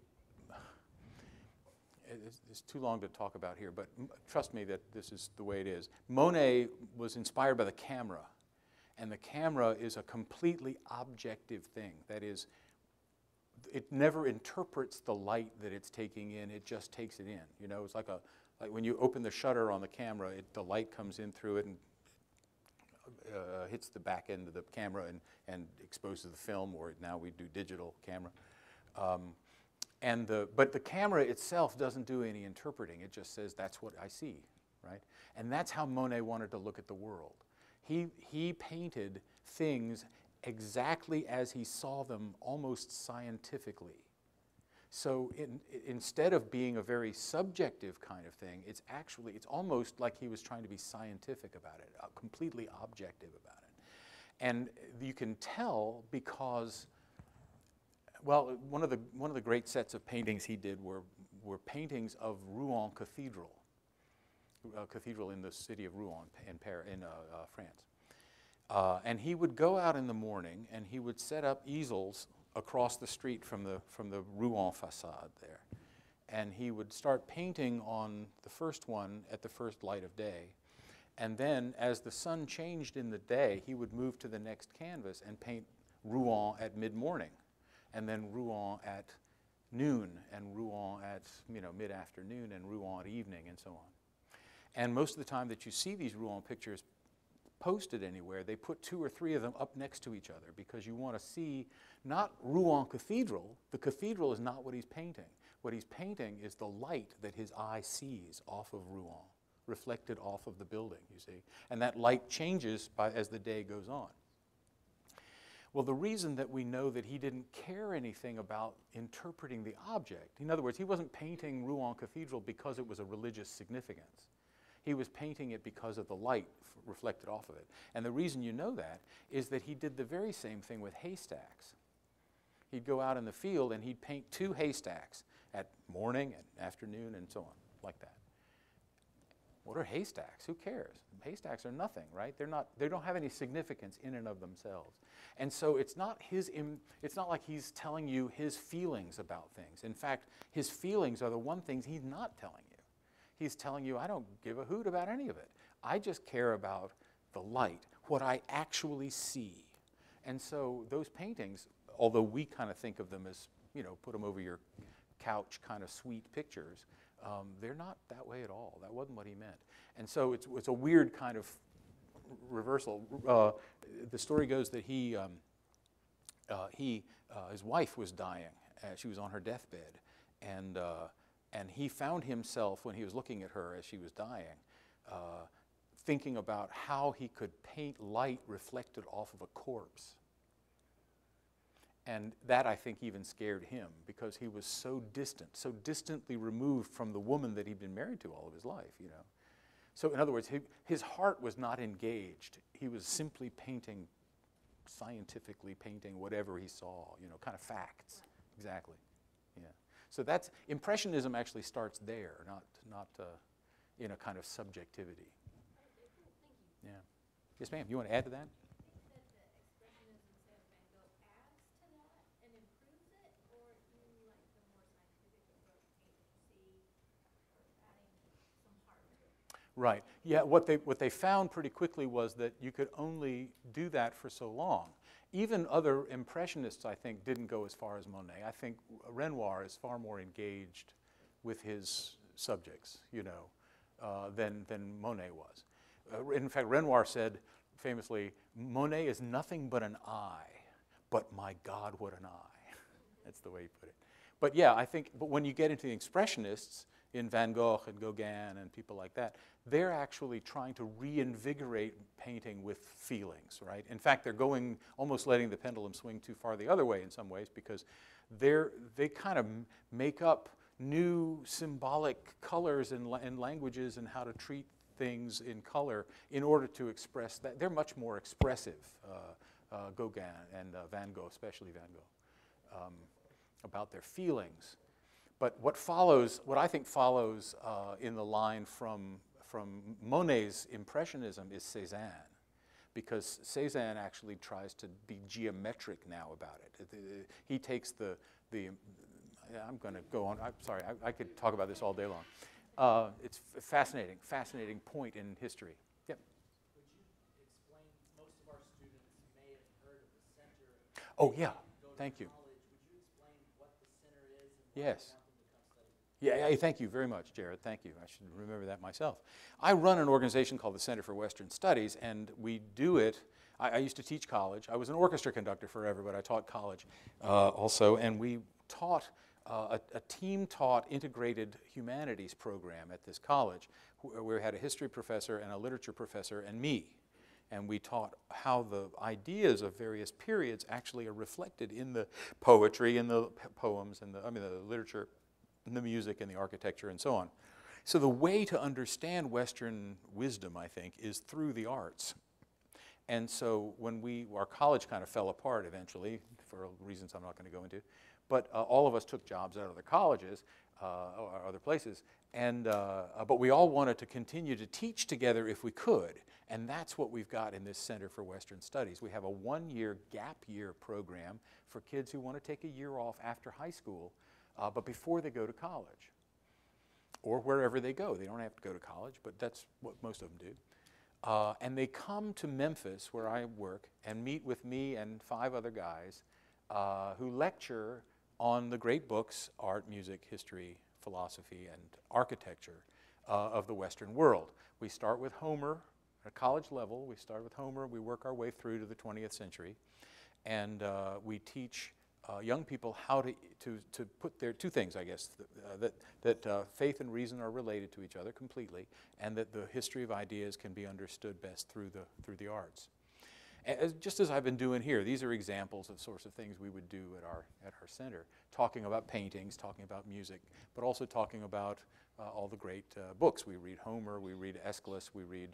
it's too long to talk about here, but trust me that this is the way it is. Monet was inspired by the camera, and the camera is a completely objective thing. That is, it never interprets the light that it's taking in, it just takes it in. It's like when you open the shutter on the camera, the light comes in through it and hits the back end of the camera and exposes the film, or now we do digital camera. But the camera itself doesn't do any interpreting. It just says, that's what I see, right? And that's how Monet wanted to look at the world. He painted things exactly as he saw them, almost scientifically. So instead of being a very subjective kind of thing, it's almost like he was trying to be scientific about it, completely objective about it. And you can tell because, well, one of the great sets of paintings he did were paintings of Rouen Cathedral, a cathedral in the city of Rouen in France. And he would go out in the morning and he would set up easels across the street from the Rouen facade there. And he would start painting on the first one at the first light of day. And then as the sun changed in the day, he would move to the next canvas and paint Rouen at mid-morning, and then Rouen at noon, and Rouen at mid-afternoon, and Rouen at evening, and so on. And most of the time that you see these Rouen pictures posted anywhere, they put 2 or 3 of them up next to each other because you want to see not Rouen Cathedral. The cathedral is not what he's painting. What he's painting is the light that his eye sees off of Rouen, reflected off of the building, you see. And that light changes as the day goes on. Well, the reason that we know that he didn't care anything about interpreting the object, in other words, he wasn't painting Rouen Cathedral because it was a religious significance. He was painting it because of the light reflected off of it. And the reason you know that is that he did the very same thing with haystacks. He'd go out in the field and he'd paint 2 haystacks at morning and afternoon and so on, like that. What are haystacks? Who cares? Haystacks are nothing, right? They don't have any significance in and of themselves. And so it's not like he's telling you his feelings about things. In fact, his feelings are the one things he's not telling you. He's telling you, I don't give a hoot about any of it. I just care about the light, what I actually see. And so those paintings, although we kind of think of them as, put them over your couch kind of sweet pictures, they're not that way at all. That wasn't what he meant. And so it's a weird kind of reversal. The story goes that his wife was dying. She was on her deathbed. And he found himself, when he was looking at her as she was dying, thinking about how he could paint light reflected off of a corpse. And that, I think, even scared him because he was so distant, so distantly removed from the woman that he'd been married to all of his life, So in other words, his heart was not engaged. He was simply painting scientifically painting whatever he saw, kind of facts. Exactly. Yeah. So that's Impressionism actually starts there, not in a kind of subjectivity. Okay, cool. Thank you. Yeah. Yes, ma'am. You want to add to that? Think that the expressionism, say, of Van Gogh adds to that and improves it, or you like the more scientific approach, paint what you see, adding some heart to it? Right. Yeah, what they found pretty quickly was that you could only do that for so long. Even other Impressionists, I think, didn't go as far as Monet. I think Renoir is far more engaged with his subjects, than Monet was. In fact, Renoir said famously, Monet is nothing but an eye, but my God, what an eye. That's the way he put it. But yeah, but when you get into the Expressionists, in Van Gogh and Gauguin and people like that, they're actually trying to reinvigorate painting with feelings, right? In fact, they're almost letting the pendulum swing too far the other way in some ways, because they kind of make up new symbolic colors and languages and how to treat things in color in order to express that. They're much more expressive, Gauguin and Van Gogh, especially Van Gogh, about their feelings. But what I think follows in the line from Monet's Impressionism is Cézanne, because Cézanne actually tries to be geometric now about it. He takes I'm going to go on. I'm sorry, I could talk about this all day long. It's a fascinating point in history. Yep. Would you explain, most of our students may have heard of the center. Oh, yeah. Thank you. College. Would you explain what the center is and Yes. why you want them to come study? Yeah, thank you very much, Jared. Thank you. I should remember that myself. I run an organization called the Center for Western Studies, and we do it. I used to teach college. I was an orchestra conductor forever, but I taught college also, and we taught a team-taught integrated humanities program at this college, where we had a history professor and a literature professor and me. And we taught how the ideas of various periods actually are reflected in the poetry and the poems and the literature, and the music and the architecture and so on. So the way to understand Western wisdom, I think, is through the arts. And so when our college kind of fell apart eventually, for reasons I'm not going to go into, but all of us took jobs at other colleges or other places, but we all wanted to continue to teach together if we could. And that's what we've got in this Center for Western Studies. We have a one-year gap year program for kids who want to take a year off after high school, but before they go to college, or wherever they go. They don't have to go to college, but that's what most of them do. And they come to Memphis, where I work, and meet with me and 5 other guys who lecture on the great books, art, music, history, philosophy, and architecture of the Western world. We start with Homer at college level. We start with Homer. We work our way through to the 20th century. And we teach young people how to put their 2 things, I guess, that faith and reason are related to each other completely, and that the history of ideas can be understood best through the arts. Just as I've been doing here, these are examples of sorts of things we would do at our center, talking about paintings, talking about music, but also talking about all the great books. We read Homer, we read Aeschylus, we read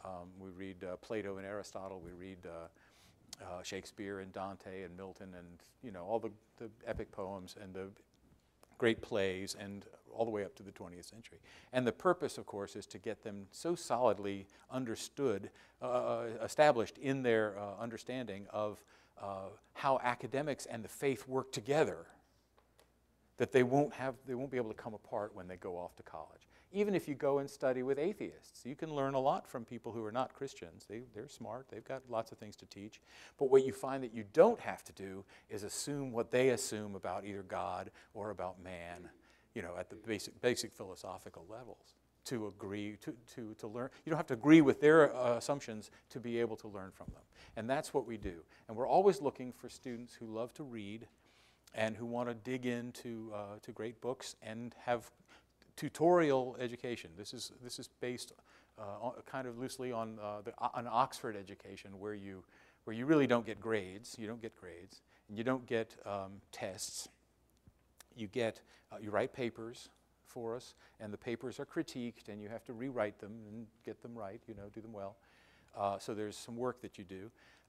Plato and Aristotle, we read Shakespeare and Dante and Milton and all the epic poems and the great plays and all the way up to the 20th century. And the purpose, of course, is to get them so solidly understood, established in their understanding of how academics and the faith work together, that they won't be able to come apart when they go off to college. Even if you go and study with atheists, you can learn a lot from people who are not Christians. They're smart. They've got lots of things to teach. But what you find that you don't have to do is assume what they assume about either God or about man, at the basic philosophical levels. To agree, to learn. You don't have to agree with their assumptions to be able to learn from them. And that's what we do. And we're always looking for students who love to read and who want to dig into to great books and have tutorial education. This is based kind of loosely on an Oxford education where you really don't get grades. You don't get grades, and you don't get tests. You write papers for us, and the papers are critiqued, and you have to rewrite them and get them right. Do them well. So there's some work that you do.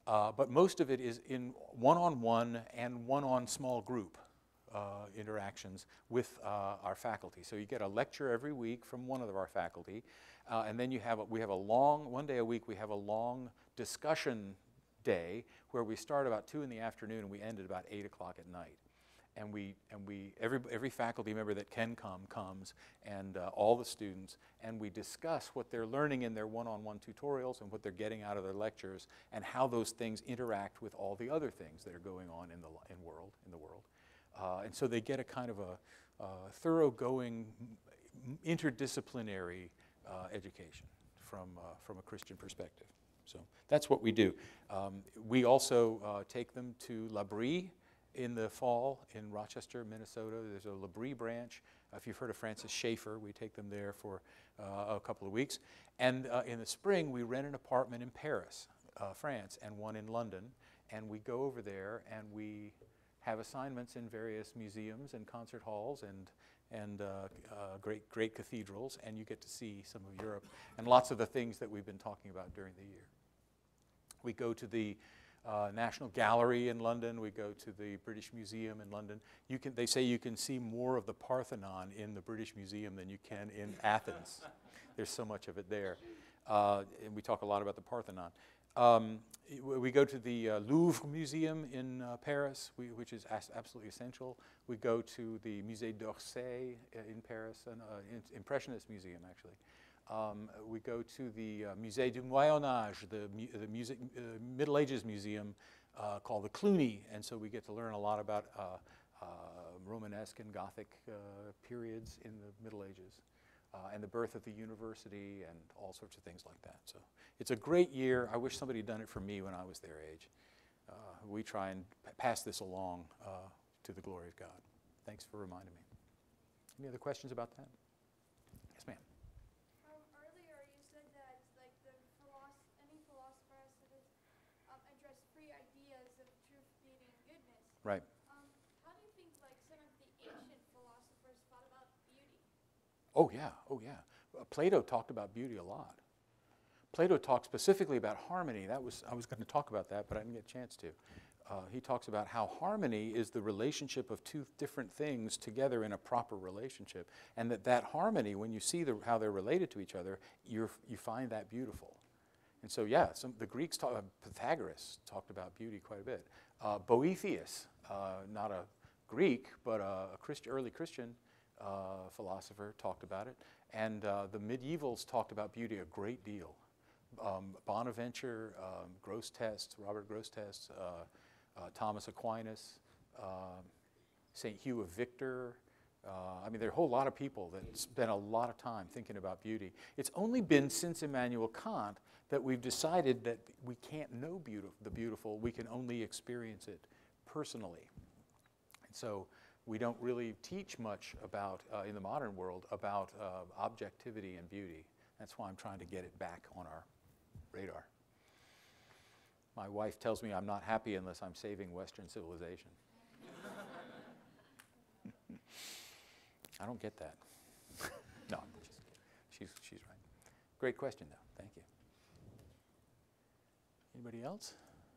But most of it is in one-on-one and one-on small group interactions with our faculty. So you get a lecture every week from one of our faculty, and then we have a long, one day a week, we have a long discussion day where we start about 2 in the afternoon and we end at about 8 o'clock at night. And every faculty member that can come comes, and all the students, and we discuss what they're learning in their one-on-one tutorials and what they're getting out of their lectures, and how those things interact with all the other things that are going on in the world. And so they get a kind of a thoroughgoing, interdisciplinary education from a Christian perspective. So that's what we do. We also take them to L'Abri in the fall in Rochester, Minnesota. There's a L'Abri branch. If you've heard of Francis Schaeffer, we take them there for a couple of weeks. And in the spring, we rent an apartment in Paris, France, and one in London. And we go over there and we have assignments in various museums and concert halls and great cathedrals, and you get to see some of Europe and lots of the things that we've been talking about during the year. We go to the National Gallery in London. We go to the British Museum in London. They say you can see more of the Parthenon in the British Museum than you can in Athens. There's so much of it there. And we talk a lot about the Parthenon. We go to the Louvre Museum in Paris, which is absolutely essential. We go to the Musée d'Orsay in Paris, an Impressionist museum, actually. We go to the Musée du Moyen Âge, the Middle Ages museum called the Cluny, and so we get to learn a lot about Romanesque and Gothic periods in the Middle Ages, and the birth of the university and all sorts of things like that. So it's a great year. I wish somebody had done it for me when I was their age. We try and pass this along to the glory of God. Thanks for reminding me. Any other questions about that? Yes, ma'am. Earlier you said that like any philosopher has to address three ideas of truth, beauty, and goodness. Right. How do you think like some of the ancient philosophers thought about beauty? Oh yeah, oh yeah. Plato talked about beauty a lot. Plato talked specifically about harmony. I was going to talk about that, but I didn't get a chance to. He talks about how harmony is the relationship of two different things together in a proper relationship, and that harmony, when you see how they're related to each other, you find that beautiful. And so, yeah, the Greeks, Pythagoras talked about beauty quite a bit. Boethius, not a Greek, but a early Christian philosopher, talked about it. And the medievals talked about beauty a great deal. Bonaventure, Robert Grosseteste, Thomas Aquinas, St. Hugh of Victor. I mean, there are a whole lot of people that spent a lot of time thinking about beauty. It's only been since Immanuel Kant that we've decided that we can't know the beautiful, we can only experience it personally. And so we don't really teach much about, in the modern world, about objectivity and beauty. That's why I'm trying to get it back on our radar. My wife tells me I'm not happy unless I'm saving Western civilization. I don't get that. No, she's right. Great question, though. Thank you. Anybody else?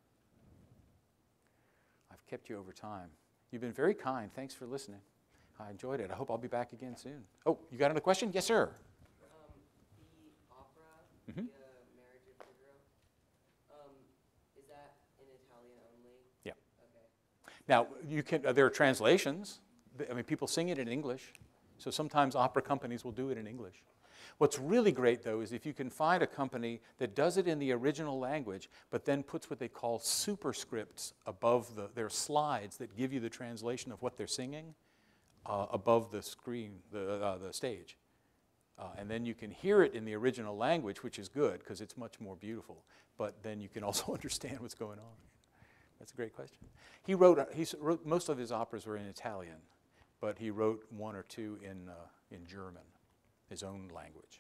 I've kept you over time. You've been very kind. Thanks for listening. I enjoyed it. I hope I'll be back again soon. Oh, you got another question? Yes, sir. The opera, Mm-hmm. the Marriage of Figaro, is that in Italian only? Yeah. Okay. Now, you can. There are translations. I mean, people sing it in English. So sometimes opera companies will do it in English. What's really great, though, is if you can find a company that does it in the original language, but then puts what they call superscripts above their slides that give you the translation of what they're singing above the screen, the stage. And then you can hear it in the original language, which is good because it's much more beautiful. But then you can also understand what's going on. That's a great question. He wrote most of his operas were in Italian, but he wrote one or two in German, his own language.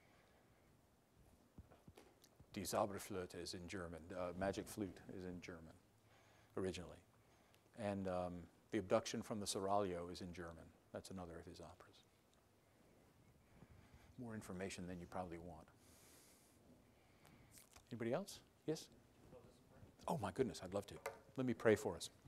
Die Zauberflöte is in German. Magic Flute is in German, originally. And The Abduction from the Seraglio is in German. That's another of his operas. More information than you probably want. Anybody else? Yes? Oh my goodness, I'd love to. Let me pray for us.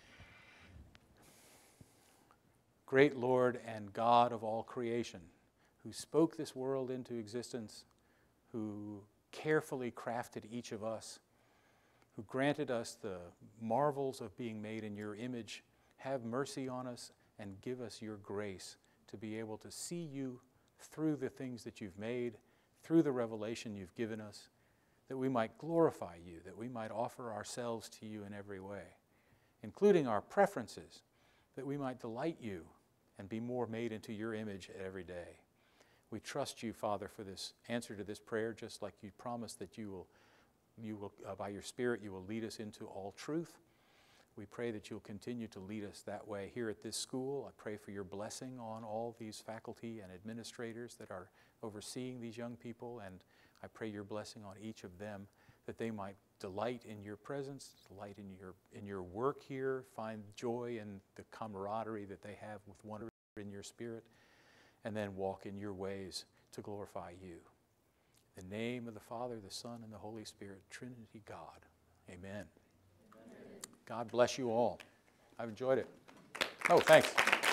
Great Lord and God of all creation, who spoke this world into existence, who carefully crafted each of us, who granted us the marvels of being made in your image, have mercy on us and give us your grace to be able to see you through the things that you've made, through the revelation you've given us, that we might glorify you, that we might offer ourselves to you in every way, including our preferences, that we might delight you and be more made into your image every day. We trust you, Father, for this answer to this prayer, just like you promised that you will, by your Spirit, you will lead us into all truth. We pray that you'll continue to lead us that way here at this school. I pray for your blessing on all these faculty and administrators that are overseeing these young people, and I pray your blessing on each of them, that they might delight in your presence, delight in your work here, find joy in the camaraderie that they have with one another in your Spirit, and then walk in your ways to glorify you. In the name of the Father, the Son, and the Holy Spirit, Trinity God. Amen. God bless you all. I've enjoyed it. Oh, thanks.